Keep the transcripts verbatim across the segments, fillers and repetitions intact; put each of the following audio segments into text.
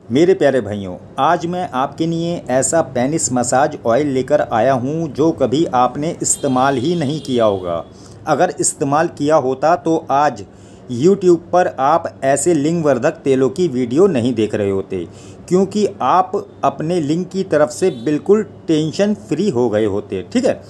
मेरे प्यारे भाइयों, आज मैं आपके लिए ऐसा पेनिस मसाज ऑयल लेकर आया हूं जो कभी आपने इस्तेमाल ही नहीं किया होगा। अगर इस्तेमाल किया होता तो आज यूट्यूब पर आप ऐसे लिंग वर्धक तेलों की वीडियो नहीं देख रहे होते, क्योंकि आप अपने लिंग की तरफ से बिल्कुल टेंशन फ्री हो गए होते। ठीक है,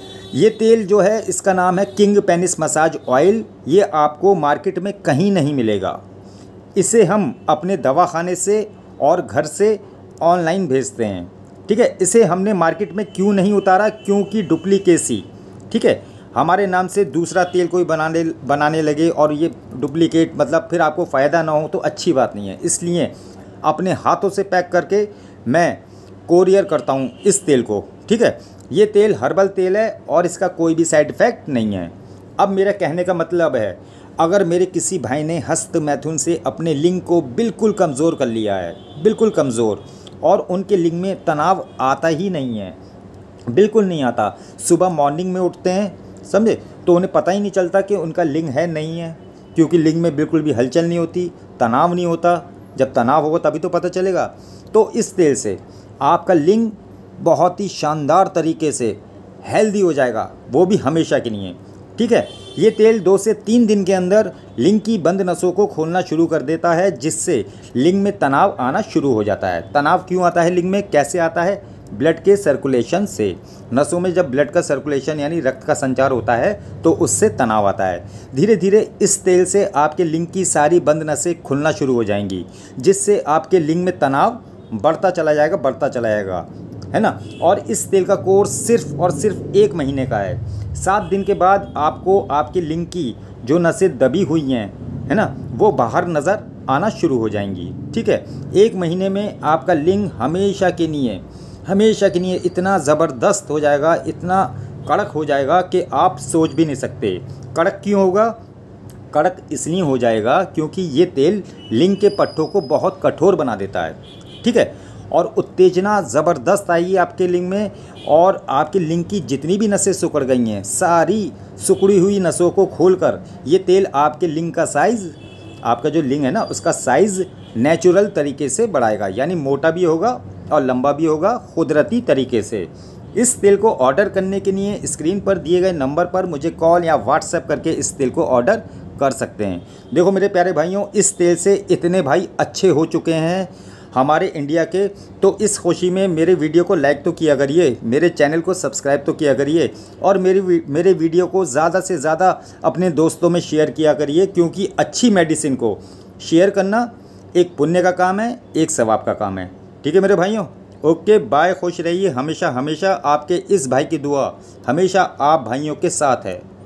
ये तेल जो है इसका नाम है किंग पेनिस मसाज ऑयल। ये आपको मार्केट में कहीं नहीं मिलेगा। इसे हम अपने दवाखाने से और घर से ऑनलाइन भेजते हैं। ठीक है, इसे हमने मार्केट में क्यों नहीं उतारा? क्योंकि डुप्लीकेसी, ठीक है, हमारे नाम से दूसरा तेल कोई बनाने बनाने लगे और ये डुप्लीकेट, मतलब फिर आपको फ़ायदा ना हो तो अच्छी बात नहीं है। इसलिए अपने हाथों से पैक करके मैं कोरियर करता हूँ इस तेल को। ठीक है, ये तेल हर्बल तेल है और इसका कोई भी साइड इफ़ेक्ट नहीं है। अब मेरा कहने का मतलब है, अगर मेरे किसी भाई ने हस्त मैथुन से अपने लिंग को बिल्कुल कमज़ोर कर लिया है, बिल्कुल कमज़ोर, और उनके लिंग में तनाव आता ही नहीं है, बिल्कुल नहीं आता, सुबह मॉर्निंग में उठते हैं, समझे, तो उन्हें पता ही नहीं चलता कि उनका लिंग है नहीं है, क्योंकि लिंग में बिल्कुल भी हलचल नहीं होती, तनाव नहीं होता। जब तनाव होगा तभी तो पता चलेगा। तो इस तेल से आपका लिंग बहुत ही शानदार तरीके से हेल्दी हो जाएगा, वो भी हमेशा के लिए। ठीक है, ये तेल दो से तीन दिन के अंदर लिंग की बंद नसों को खोलना शुरू कर देता है, जिससे लिंग में तनाव आना शुरू हो जाता है। तनाव क्यों आता है लिंग में, कैसे आता है? ब्लड के सर्कुलेशन से। नसों में जब ब्लड का सर्कुलेशन यानी रक्त का संचार होता है तो उससे तनाव आता है। धीरे धीरे इस तेल से आपके लिंग की सारी बंद नसें खुलना शुरू हो जाएंगी, जिससे आपके लिंग में तनाव बढ़ता चला जाएगा, बढ़ता चला जाएगा, है ना। और इस तेल का कोर्स सिर्फ और सिर्फ एक महीने का है। सात दिन के बाद आपको आपके लिंग की जो नसें दबी हुई हैं, है ना, वो बाहर नज़र आना शुरू हो जाएंगी। ठीक है, एक महीने में आपका लिंग हमेशा के लिए हमेशा के लिए इतना ज़बरदस्त हो जाएगा, इतना कड़क हो जाएगा कि आप सोच भी नहीं सकते। कड़क क्यों होगा? कड़क इसलिए हो जाएगा क्योंकि ये तेल लिंग के पट्टों को बहुत कठोर बना देता है। ठीक है, और उत्तेजना ज़बरदस्त आएगी आपके लिंग में, और आपके लिंग की जितनी भी नसें सिकुड़ गई हैं, सारी सिकुड़ी हुई नसों को खोलकर ये तेल आपके लिंग का साइज़, आपका जो लिंग है ना, उसका साइज़ नेचुरल तरीके से बढ़ाएगा, यानी मोटा भी होगा और लंबा भी होगा, कुदरती तरीके से। इस तेल को ऑर्डर करने के लिए स्क्रीन पर दिए गए नंबर पर मुझे कॉल या व्हाट्सएप करके इस तेल को ऑर्डर कर सकते हैं। देखो मेरे प्यारे भाइयों, इस तेल से इतने भाई अच्छे हो चुके हैं हमारे इंडिया के, तो इस खुशी में मेरे वीडियो को लाइक तो किया करिए, मेरे चैनल को सब्सक्राइब तो किया करिए, और मेरी मेरे वीडियो को ज़्यादा से ज़्यादा अपने दोस्तों में शेयर किया करिए, क्योंकि अच्छी मेडिसिन को शेयर करना एक पुण्य का काम है, एक सवाब का काम है। ठीक है मेरे भाइयों, ओके बाय, खुश रहिए। हमेशा हमेशा आपके इस भाई की दुआ हमेशा आप भाइयों के साथ है।